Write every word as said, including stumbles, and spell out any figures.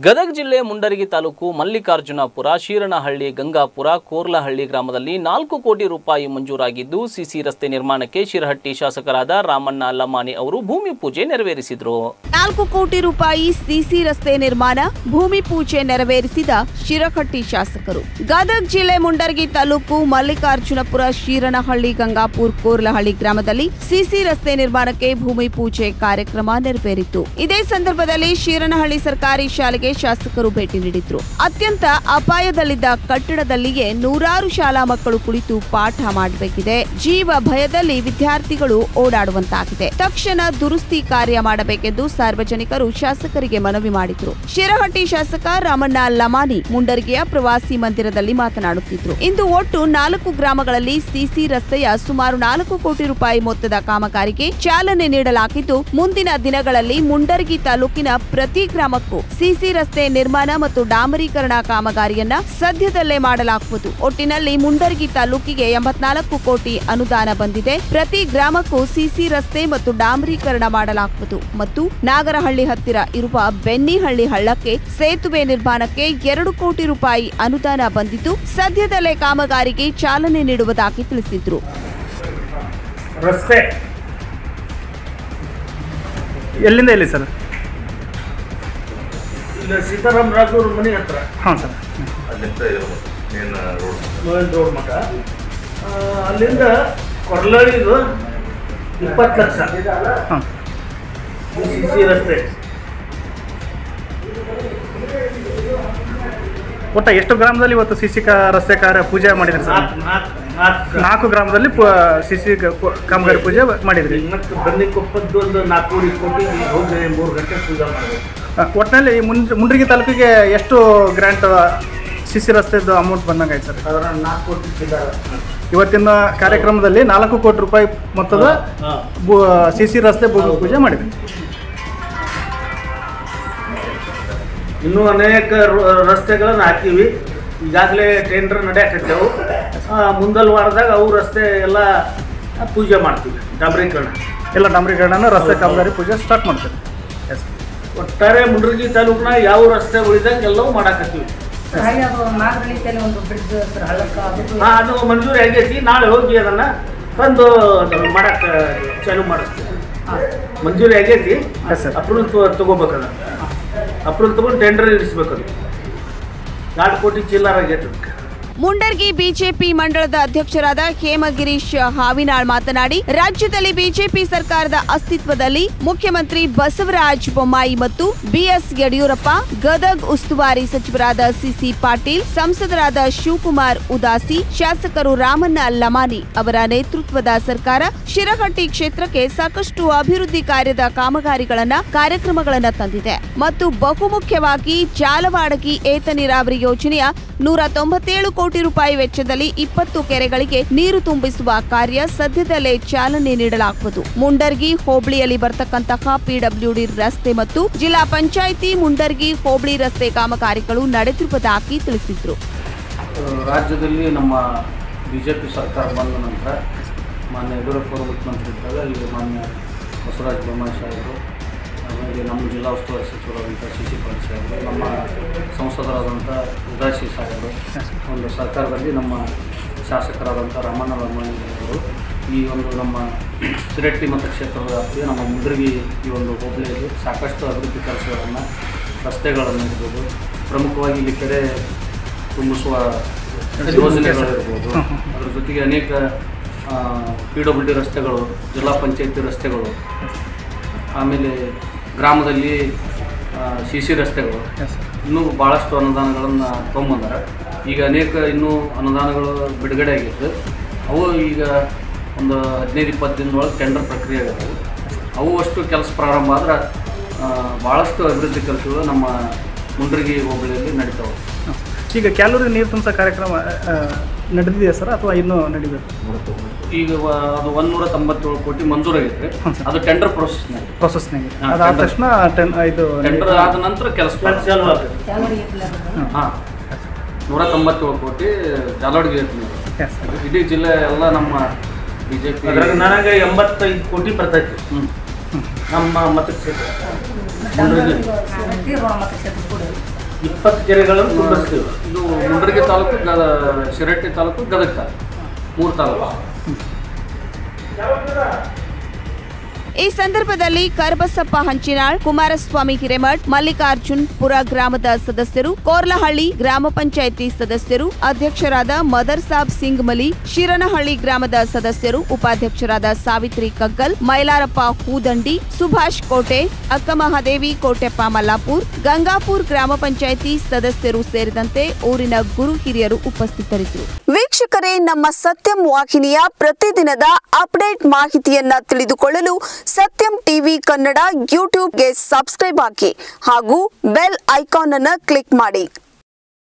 ಗದಗ ಜಿಲ್ಲೆ ಮುಂಡರಗಿ ತಾಲೂಕು ಮಲ್ಲಿಕಾರ್ಜುನಪುರ, ಶೀರಣಹಳ್ಳಿ, ಗಂಗಾಪುರ, ಕೋರ್ಲಹಳ್ಳಿ ಗ್ರಾಮದಲ್ಲಿ ನಾಲ್ಕು ಕೋಟಿ ರೂಪಾಯಿ ಮಂಜೂರಾಗಿದ್ದು ಸಿಸಿ ರಸ್ತೆ ನಿರ್ಮಾಣಕ್ಕೆ ಶಿರಹಟ್ಟಿ ಶಾಸಕರಾದ ರಾಮಣ್ಣ ಲಮಾನಿ ಅವರು ಭೂಮಿ ಪೂಜೆ ನೆರವೇರಿಸಿದರು. ನಾಲ್ಕು ಕೋಟಿ ರೂಪಾಯಿ ಸಿಸಿ ರಸ್ತೆ ನಿರ್ಮಾಣ ಭೂಮಿ ಪೂಜೆ ನೆರವೇರಿಸಿದ ಶಿರಹಟ್ಟಿ ಶಾಸಕರು. ಗದಗ ಜಿಲ್ಲೆ ಮುಂಡರಗಿ ತಾಲೂಕು ಮಲ್ಲಿಕಾರ್ಜುನಪುರ, ಶೀರಣಹಳ್ಳಿ, ಗಂಗಾಪುರ, ಕೋರ್ಲಹಳ್ಳಿ ಗ್ರಾಮದಲ್ಲಿ ಸಿಸಿ ರಸ್ತೆ ನಿರ್ಮಾಣಕ್ಕೆ ಭೂಮಿ ಪೂಜೆ ಕಾರ್ಯಕ್ರಮ ನೆರವೇರಿತು. ಇದೇ ಸಂದರ್ಭದಲ್ಲಿ ಶೀರಣಹಳ್ಳಿ ಸರ್ಕಾರಿ ಶಾಲೆಗೆ ಶಾಸಕರು ಭೇಟಿ ನೀಡಿದ್ರು. ಅತ್ಯಂತ ಅಪಾಯದಲ್ಲಿದ್ದ ಕಟ್ಟಡದಲ್ಲಿಯೇ ನೂರಾರು ಶಾಲಾ ಮಕ್ಕಳು ಕುಳಿತು ಪಾಠ ಮಾಡಬೇಕಿದೆ. ಜೀವ ಭಯದಲ್ಲಿ ವಿದ್ಯಾರ್ಥಿಗಳು ಓಡಾಡುವಂತಾಗಿದೆ. ತಕ್ಷಣ ದುರುಸ್ತಿ ಕಾರ್ಯ ಮಾಡಬೇಕೆಂದು ಸಾರ್ವಜನಿಕರು ಶಾಸಕರಿಗೆ ಮನವಿ ಮಾಡಿದ್ರು. ಶಿರಹಟ್ಟಿ ಶಾಸಕ ರಾಮಣ್ಣ ಲಮಾನಿ ಮುಂಡರಗಿಯ ಪ್ರವಾಸಿ ಮಂದಿರದಲ್ಲಿ ಮಾತನಾಡುತ್ತಿದ್ರು. ಇಂದು ಒಟ್ಟು ನಾಲ್ಕು ಗ್ರಾಮಗಳಲ್ಲಿ ಸಿಸಿ ರಸ್ತೆಯ ಸುಮಾರು ನಾಲ್ಕು ಕೋಟಿ ರೂಪಾಯಿ ಮೊತ್ತದ ಕಾಮಗಾರಿಗೆ ಚಾಲನೆ ನೀಡಲಾಗಿದ್ದು, ಮುಂದಿನ ದಿನಗಳಲ್ಲಿ ಮುಂಡರಗಿ ತಾಲೂಕಿನ ಪ್ರತಿ ಗ್ರಾಮಕ್ಕೂ ಸಿಸಿ ರಸ್ತೆ ನಿರ್ಮಾಣ ಮತ್ತು ಡಾಮರೀಕರಣ ಕಾಮಗಾರಿಯನ್ನ ಸದ್ಯದಲ್ಲೇ ಮಾಡಲಾಗುವುದು. ಒಟ್ಟಿನಲ್ಲಿ ಮುಂಡರಗಿ ತಾಲೂಕಿಗೆ ಎಂಬತ್ನಾಲ್ಕು ಕೋಟಿ ಅನುದಾನ ಬಂದಿದೆ. ಪ್ರತಿ ಗ್ರಾಮಕ್ಕೂ ಸಿಸಿ ರಸ್ತೆ ಮತ್ತು ಡಾಮರೀಕರಣ ಮಾಡಲಾಗುವುದು ಮತ್ತು ನಾಗರಹಳ್ಳಿ ಹತ್ತಿರ ಇರುವ ಬೆನ್ನಿಹಳ್ಳಿ ಹಳ್ಳಕ್ಕೆ ಸೇತುವೆ ನಿರ್ಮಾಣಕ್ಕೆ ಎರಡು ಕೋಟಿ ರೂಪಾಯಿ ಅನುದಾನ ಬಂದಿದ್ದು, ಸದ್ಯದಲ್ಲೇ ಕಾಮಗಾರಿಗೆ ಚಾಲನೆ ನೀಡುವುದಾಗಿ ತಿಳಿಸಿದ್ರು. ರಸ್ತೆ ಎಲ್ಲಿಂದ ಎಲ್ಲಿ ಸರ್? ಇಲ್ಲ, ಸೀತಾರಾಮ್ ರಾಜು ಅವ್ರ ಮನೆ ಹತ್ರ. ಹಾಂ ಸರ್, ಅಲ್ಲಿಂದ ಮೇನ್ ರೋಡ್ ಮಠ, ಅಲ್ಲಿಂದ ಕೊರ್ಲಳ್ಳಿದು ಇಪ್ಪತ್ತು ಲಕ್ಷ ಹಾಂ ಸಿ ಸಿ ರಸ್ತೆ. ಒಟ್ಟ ಎಷ್ಟು ಗ್ರಾಮದಲ್ಲಿ ಇವತ್ತು ಸಿ ಸಿ ರಸ್ತೆ ಕಾರ್ಯ ಪೂಜೆ ಮಾಡಿದ್ರಿ ಸರ್? ನಾಲ್ಕು ಗ್ರಾಮದಲ್ಲಿ ಸಿ ಸಿ ಕಾಮಗಾರಿ ಪೂಜೆ ಮಾಡಿದ್ರಿ. ಮತ್ತು ಬನ್ನಿಕೊಪ್ಪದ್ದು ಒಂದು ನಾಲ್ಕೂವರೆ ಕೋಟಿ ಹೋಗಿ ಮೂರು ಗಂಟೆ ಪೂಜೆ ಮಾಡಬೇಕು. ಒಟ್ಟಿನಲ್ಲಿ ಮುಂಡ್ ಮುಂಡ್ರಿಗಿ ತಾಲೂಕಿಗೆ ಎಷ್ಟು ಗ್ರ್ಯಾಂಟ್ ಸಿ ಸಿ ರಸ್ತೆದು ಅಮೌಂಟ್ ಬಂದಂಗೆ ಆಯ್ತು ಸರ್? ಅದರ ನಾಲ್ಕು ಕೋಟಿ ಚಿಲ್ಲರೆ. ಇವತ್ತಿನ ಕಾರ್ಯಕ್ರಮದಲ್ಲಿ ನಾಲ್ಕು ಕೋಟಿ ರೂಪಾಯಿ ಮೊತ್ತದ ಸಿ ಸಿ ರಸ್ತೆ ಭೂಮಿ ಪೂಜೆ ಮಾಡಿದ್ವಿ. ಇನ್ನೂ ಅನೇಕ ರಸ್ತೆಗಳನ್ನು ಹಾಕಿವಿ. ಈಗಾಗಲೇ ಟೆಂಡರ್ ನಡೆಯಕತ್ತೇವು. ಮುಂದಲ್ ವಾರದಾಗ ಅವು ರಸ್ತೆ ಎಲ್ಲ ಪೂಜೆ ಮಾಡ್ತೀವಿ. ಡಾಂಬರೀಕರಣ ಎಲ್ಲ ಡಾಂಬರೀಕರಣ ರಸ್ತೆ ಕಾಮಗಾರಿ ಪೂಜೆ ಸ್ಟಾರ್ಟ್ ಮಾಡ್ತೀವಿ. ಒಟ್ಟಾರೆ ಮುಂಡರಗಿ ತಾಲೂಕಿನ ಯಾವ ರಸ್ತೆ ಉಳಿದಂಗೆ ಎಲ್ಲವೂ ಮಾಡಾಕತ್ತೀವಿ. ಹಾಂ, ಅದು ಮಂಜೂರಿ ಆಗೈತಿ. ನಾಳೆ ಹೋಗಿ ಅದನ್ನು ತಂದು ಮಾಡಕ್ಕೆ ಚಾಲು ಮಾಡಿಸ್ತೀವಿ. ಮಂಜೂರಿ ಆಗೈತಿ, ಅಪ್ರೂವಲ್ ತಗೋಬೇಕದ. ಅಪ್ರೂವಲ್ ತಗೊಂಡು ಟೆಂಡರ್ ಇರಿಸ್ಬೇಕದು. ಎರಡು ಕೋಟಿ ಚಿಲ್ಲರ್ ಆಗೈತೆ. ಮುಂಡರಗಿ ಬಿಜೆಪಿ ಮಂಡಳದ ಅಧ್ಯಕ್ಷರಾದ ಹೇಮಗಿರೀಶ್ ಹಾವಿನಾಳ್ ಮಾತನಾಡಿ, ರಾಜ್ಯದಲ್ಲಿ ಬಿಜೆಪಿ ಸರ್ಕಾರದ ಅಸ್ತಿತ್ವದಲ್ಲಿ ಮುಖ್ಯಮಂತ್ರಿ ಬಸವರಾಜ ಬೊಮ್ಮಾಯಿ ಮತ್ತು ಬಿಎಸ್ ಯಡಿಯೂರಪ್ಪ, ಗದಗ ಉಸ್ತುವಾರಿ ಸಚಿವರಾದ ಸಿಸಿ ಪಾಟೀಲ್, ಸಂಸದರಾದ ಶಿವಕುಮಾರ್ ಉದಾಸಿ, ಶಾಸಕರು ರಾಮಣ್ಣ ಲಮಾನಿ ಅವರ ನೇತೃತ್ವದ ಸರ್ಕಾರ ಶಿರಹಟ್ಟಿ ಕ್ಷೇತ್ರಕ್ಕೆ ಸಾಕಷ್ಟು ಅಭಿವೃದ್ಧಿ ಕಾರ್ಯದ ಕಾಮಗಾರಿಗಳನ್ನ ಕಾರ್ಯಕ್ರಮಗಳನ್ನ ತಂದಿದೆ ಮತ್ತು ಬಹುಮುಖ್ಯವಾಗಿ ಜಾಲವಾಡಗಿ ಏತ ನೀರಾವರಿ ಯೋಜನೆಯ ನೂರ ತೊಂಬತ್ತೇಳು ಕೋಟಿ ರೂಪಾಯಿ ವೆಚ್ಚದಲ್ಲಿ ಇಪ್ಪತ್ತು ಕೆರೆಗಳಿಗೆ ನೀರು ತುಂಬಿಸುವ ಕಾರ್ಯ ಸದ್ಯದಲ್ಲೇ ಚಾಲನೆ ನೀಡಲಾಗುವುದು. ಮುಂಡರಗಿ ಹೋಬಳಿಯಲ್ಲಿ ಬರತಕ್ಕಂತಹ ಪಿಡಬ್ಲ್ಯೂಡಿ ರಸ್ತೆ ಮತ್ತು ಜಿಲ್ಲಾ ಪಂಚಾಯಿತಿ ಮುಂಡರಗಿ ಹೋಬಳಿ ರಸ್ತೆ ಕಾಮಗಾರಿಗಳು ನಡೆದಿರುವುದಾಗಿ ತಿಳಿಸಿದ್ರು. ರಾಜ್ಯದಲ್ಲಿ ನಮ್ಮ ಬಿಜೆಪಿ ಸರ್ಕಾರ ಬಂದ ನಂತರ ಮಾನ್ಯ ಯಡಿಯೂರಪ್ಪ ಮುಖ್ಯಮಂತ್ರಿ ಇದ್ದಾಗ ಈಗ ಮಾನ್ಯ ಬಸವರಾಜ ಬೊಮ್ಮಾಯಿ ಸಾಹೇಬರು, ಆಮೇಲೆ ನಮ್ಮ ಜಿಲ್ಲಾ ಉಸ್ತುವಾರಿ ಸಚಿವರಾದಂಥ ಸಿ ಸಿ ಪಾಟೀಲ್ ಸಾಹೇಬರು, ನಮ್ಮ ಸಂಸದರಾದಂಥ ಉದಾಸಿ ಸಾಹೇಬರು, ಒಂದು ಸರ್ಕಾರದಲ್ಲಿ ನಮ್ಮ ಶಾಸಕರಾದಂಥ ರಾಮಣ್ಣ ಲಮಾನಿ ಅವರು ಈ ಒಂದು ನಮ್ಮ ಶಿರಹಟ್ಟಿ ಮತಕ್ಷೇತ್ರದ ವ್ಯಾಪ್ತಿಯ ನಮ್ಮ ಮುಂಡರಗಿ ಈ ಒಂದು ಹೋಬಳಿಯಲ್ಲಿ ಸಾಕಷ್ಟು ಅಭಿವೃದ್ಧಿ ಕೆಲಸಗಳನ್ನು, ರಸ್ತೆಗಳನ್ನು ಇರ್ಬೋದು, ಪ್ರಮುಖವಾಗಿ ಇಲ್ಲಿ ಕೆರೆ ತುಂಬಿಸುವ ಯೋಜನೆಗಳಿರ್ಬೋದು, ಅದರ ಜೊತೆಗೆ ಅನೇಕ ಪಿ ಡಬ್ಲ್ಯೂ ಡಿ ರಸ್ತೆಗಳು, ಜಿಲ್ಲಾ ಪಂಚಾಯತಿ ರಸ್ತೆಗಳು, ಆಮೇಲೆ ಗ್ರಾಮದಲ್ಲಿ ಸಿ ಸಿ ರಸ್ತೆಗಳು, ಇನ್ನೂ ಭಾಳಷ್ಟು ಅನುದಾನಗಳನ್ನು ತೊಗೊಂಬಂದಾರೆ. ಈಗ ಅನೇಕ ಇನ್ನೂ ಅನುದಾನಗಳು ಬಿಡುಗಡೆ ಆಗಿದ್ದು ಅವು ಈಗ ಒಂದು ಹದಿನೈದು ಇಪ್ಪತ್ತು ದಿನದೊಳಗೆ ಟೆಂಡರ್ ಪ್ರಕ್ರಿಯೆ ಆಗಿರ್ತವೆ. ಅವು ಅಷ್ಟು ಕೆಲಸ ಪ್ರಾರಂಭ ಆದ್ರೆ ಭಾಳಷ್ಟು ಅಭಿವೃದ್ಧಿ ಕೆಲಸಗಳು ನಮ್ಮ ಮುಂಡರಗಿ ಹೋಬಳಿಯಲ್ಲಿ ನಡೀತಾವೆ. ಈಗ ಕ್ಯಾಲೋರಿ ನೀರು ತುಂಬಿಸೋ ಕಾರ್ಯಕ್ರಮ ನಡೆದಿದೆಯಾ ಸರ್ ಅಥವಾ ಇನ್ನೂ ನಡೀಬೇಕು? ಈಗ ಅದು ಒಂದೂರ ತೊಂಬತ್ತೇಳು ಕೋಟಿ ಮಂಜೂರಾಗೈತೆ. ಅದು ಟೆಂಡರ್ ಪ್ರೊಸೆಸ್ನಾಗ ಪ್ರೊಸೆಸ್ನಾಗ ಅದಾದ ತಕ್ಷಣ ಇದು ಟೆಂಡರ್ ಆದ ನಂತರ ಕೆಲಸ ಚಾಲು ಆಗುತ್ತೆ. ಹಾಂ, ನೂರ ತೊಂಬತ್ತೇಳು ಕೋಟಿ ಜಾಲವಾಡಿಗೆ ಇಡೀ ಜಿಲ್ಲೆ ಎಲ್ಲ ನಮ್ಮ ಬಿ ಜೆ ಪಿ. ನನಗೆ ಎಂಬತ್ತೈದು ಕೋಟಿ ಬರ್ತೈತಿ ನಮ್ಮ ಮತಕ್ಷೇತ್ರ. ಇಪ್ಪತ್ತು ಕೆರೆಗಳನ್ನು ತುಂಬಿಸ್ತೀವಿ. ಇದು ಮುಂಡರಗಿ ತಾಲೂಕು, ಗದ ಶಿರಹಟ್ಟಿ ತಾಲೂಕು, ಗದಗ ತಾಲೂಕು, ಮೂರು ತಾಲೂಕು. ಈ ಸಂದರ್ಭದಲ್ಲಿ ಕರಬಸಪ್ಪ ಹಂಚಿನಾಳ್, ಕುಮಾರಸ್ವಾಮಿ ಹಿರೇಮಠ್, ಮಲ್ಲಿಕಾರ್ಜುನ್ ಪುರ ಗ್ರಾಮದ ಸದಸ್ಯರು, ಕೋರ್ಲಹಳ್ಳಿ ಗ್ರಾಮ ಪಂಚಾಯಿತಿ ಸದಸ್ಯರು, ಅಧ್ಯಕ್ಷರಾದ ಮದರ್ ಸಾಬ್ ಸಿಂಗ್ ಮಲಿ, ಶಿರನಹಳ್ಳಿ ಗ್ರಾಮದ ಸದಸ್ಯರು, ಉಪಾಧ್ಯಕ್ಷರಾದ ಸಾವಿತ್ರಿ ಕಗ್ಗಲ್, ಮೈಲಾರಪ್ಪ ಹೂದಂಡಿ, ಸುಭಾಷ್ ಕೋಟೆ, ಅಕ್ಕಮಹಾದೇವಿ ಕೋಟೆಪ್ಪ ಮಲ್ಲಾಪುರ್, ಗಂಗಾಪುರ್ ಗ್ರಾಮ ಪಂಚಾಯಿತಿ ಸದಸ್ಯರು ಸೇರಿದಂತೆ ಊರಿನ ಗುರು ಹಿರಿಯರು ಉಪಸ್ಥಿತರಿದ್ದರು. ವೀಕ್ಷಕರೇ, ನಮ್ಮ ಸತ್ಯಂ ವಾಹಿನಿಯ ಪ್ರತಿದಿನದ ಅಪ್ಡೇಟ್ ಮಾಹಿತಿಯನ್ನ ತಿಳಿದುಕೊಳ್ಳಲು ಸತ್ಯಂ ಟಿವಿ ಕನ್ನಡ ಯೂಟ್ಯೂಬ್ಗೆ ಸಬ್ಸ್ಕ್ರೈಬ್ ಆಗಿ ಹಾಗೂ ಬೆಲ್ ಐಕಾನ್ ಅನ್ನು ಕ್ಲಿಕ್ ಮಾಡಿ.